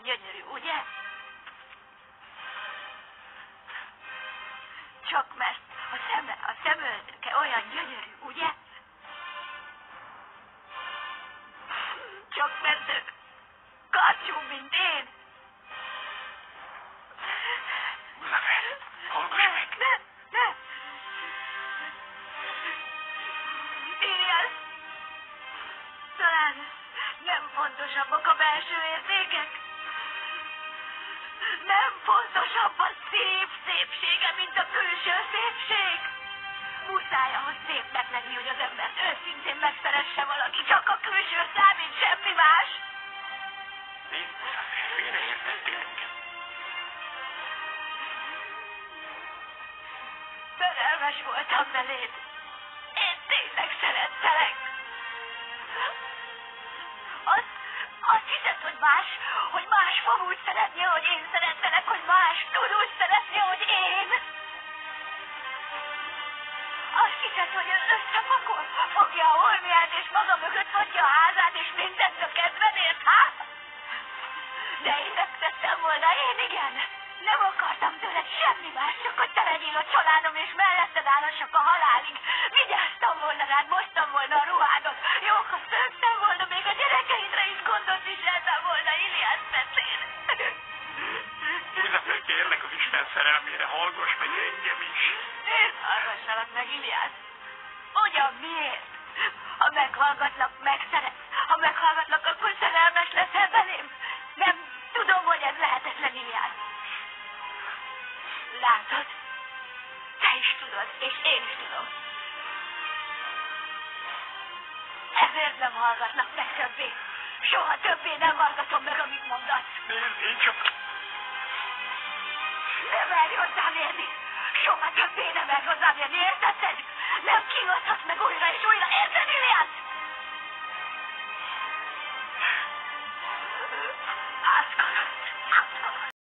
gyönyörű, ugye? Csak mert a szemöldöke olyan gyönyörű, ugye? Csak mert ő karcsú, mint én. Guzaffer, hallgass meg! Ne! Ilias, talán nem fontosabbak a belső értékek? Nem fontosabb a szépsége, mint a külső szépség? Muszáj ahhoz szépnek lenni, hogy az embert őszintén megszeresse valaki, csak a külső számít, semmi más. Nézd, Guzaffer, félreértettél engem. Szerelmes voltam beléd. Én tényleg szerettelek. Azt hiszed, hogy más fog úgy szeretni, hogy én szerettelek, hogy más tud úgy szeretni, hogy én? Azt hiszed, hogy összepakol, fogja a holmiát és maga mögött hagyja a házát és mindent a kedvedért, hát? De én megtettem volna, én igen. Nem akartam tőled semmi más, csak hogy te legyél a családom és melletted állassak a halálig. Vigyáztam volna rád, mostam volna a ruhádat. Jókat szöktem volna, még a gyerekeidre is gondot viseltem volna, Ilias Petrén. Guzaffer, kérlek az Isten szerelmére, hallgass meg engem is. Miért hallgassalak meg, Ilias? Ugyan miért? Ha meghallgatlak, megszeretsz. Ha meghallgatlak, akkor szerelmes leszel belém. Nem tudom, hogy ez lehetetlen, Ilias. Látod? Te is tudod, és én is tudom. Ezért nem hallgatlak meg többé. Soha többé nem hallgatom meg, amit mondasz. Nézd, én csak... Nem merj hozzám érni. Soha többé nem merj hozzám érni, értetted? Nem kínozhatsz meg újra és újra, érted, Ilias?